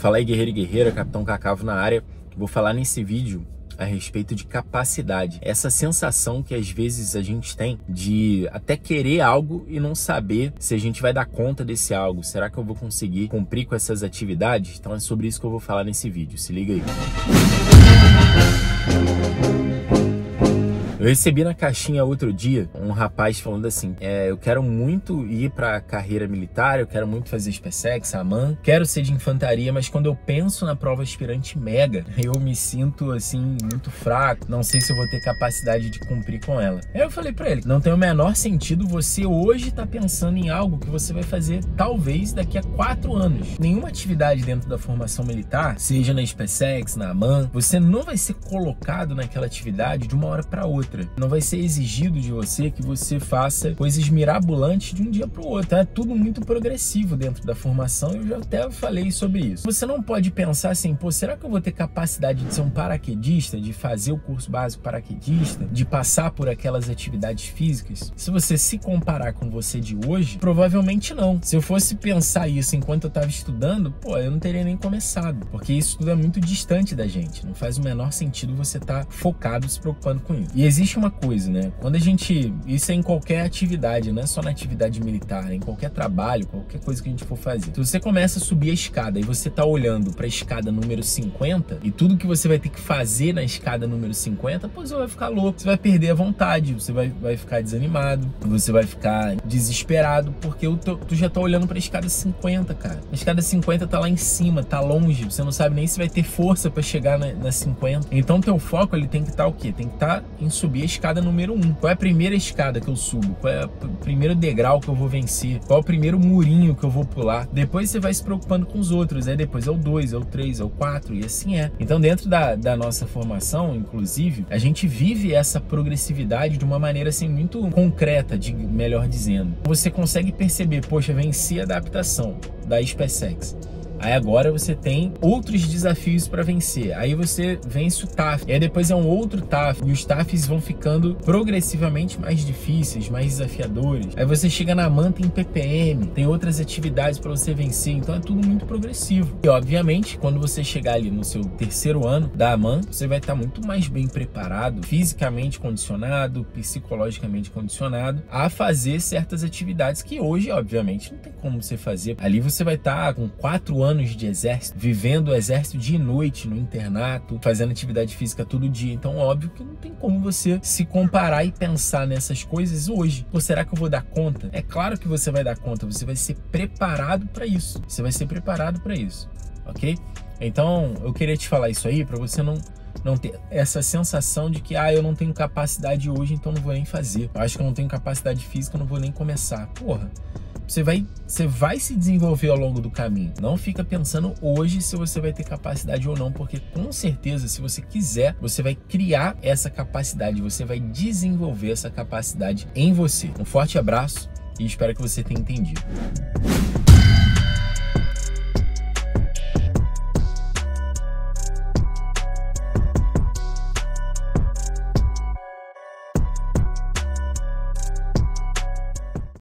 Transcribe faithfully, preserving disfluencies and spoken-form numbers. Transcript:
Fala aí, guerreiro e guerreira, Capitão Cacavo na área. Vou falar nesse vídeo a respeito de capacidade. Essa sensação que às vezes a gente tem de até querer algo e não saber se a gente vai dar conta desse algo. Será que eu vou conseguir cumprir com essas atividades? Então é sobre isso que eu vou falar nesse vídeo. Se liga aí. Eu recebi na caixinha outro dia um rapaz falando assim, é, eu quero muito ir para a carreira militar, eu quero muito fazer SpaceX, AMAN, quero ser de infantaria, mas quando eu penso na prova aspirante mega, eu me sinto assim, muito fraco, não sei se eu vou ter capacidade de cumprir com ela. Aí eu falei para ele, não tem o menor sentido você hoje estar pensando em algo que você vai fazer talvez daqui a quatro anos. Nenhuma atividade dentro da formação militar, seja na SpaceX, na AMAN, você não vai ser colocado naquela atividade de uma hora para outra. Não vai ser exigido de você que você faça coisas mirabolantes de um dia para o outro. É tudo muito progressivo dentro da formação. Eu já até falei sobre isso. Você não pode pensar assim, pô, será que eu vou ter capacidade de ser um paraquedista, de fazer o curso básico paraquedista, de passar por aquelas atividades físicas? Se você se comparar com você de hoje, provavelmente não. Se eu fosse pensar isso enquanto eu estava estudando, pô, eu não teria nem começado, porque isso tudo é muito distante da gente. Não faz o menor sentido você estar focado, se preocupando com isso. E existe uma coisa, né? Quando a gente... Isso é em qualquer atividade, não é só na atividade militar, é em qualquer trabalho, qualquer coisa que a gente for fazer. Se você começa a subir a escada e você tá olhando para a escada número cinquenta e tudo que você vai ter que fazer na escada número cinquenta, pô, você vai ficar louco, você vai perder a vontade, você vai, vai ficar desanimado, você vai ficar desesperado, porque o teu, tu já tá olhando para a escada cinquenta, cara. A escada cinquenta tá lá em cima, tá longe, você não sabe nem se vai ter força para chegar na, na cinquenta. Então teu foco, ele tem que estar o quê? Tem que estar em subir a escada número um. Qual é a primeira escada que eu subo? Qual é o primeiro degrau que eu vou vencer? Qual é o primeiro murinho que eu vou pular? Depois você vai se preocupando com os outros, aí depois é o dois, é o três, é o quatro, e assim é. Então dentro da, da nossa formação, inclusive, a gente vive essa progressividade de uma maneira assim muito concreta, de, melhor dizendo. Você consegue perceber, poxa, venci a adaptação da SpaceX. Aí agora você tem outros desafios para vencer. Aí você vence o T A F. E aí depois é um outro T A F. E os T A Fs vão ficando progressivamente mais difíceis, mais desafiadores. Aí você chega na AMAN, tem P P M, tem outras atividades para você vencer. Então é tudo muito progressivo. E obviamente, quando você chegar ali no seu terceiro ano da AMAN, você vai estar muito mais bem preparado, fisicamente condicionado, psicologicamente condicionado, a fazer certas atividades que hoje, obviamente, não tem como você fazer. Ali você vai estar com quatro anos anos de exército, vivendo o exército dia e noite no internato, fazendo atividade física todo dia. Então, óbvio que não tem como você se comparar e pensar nessas coisas hoje. Pô, será que eu vou dar conta? É claro que você vai dar conta, você vai ser preparado para isso. Você vai ser preparado para isso, ok? Então, eu queria te falar isso aí para você não não ter essa sensação de que, ah, eu não tenho capacidade hoje, então não vou nem fazer. Eu acho que eu não tenho capacidade física, eu não vou nem começar. Porra, Você vai, você vai se desenvolver ao longo do caminho. Não fica pensando hoje se você vai ter capacidade ou não, porque com certeza, se você quiser, você vai criar essa capacidade, você vai desenvolver essa capacidade em você. Um forte abraço e espero que você tenha entendido.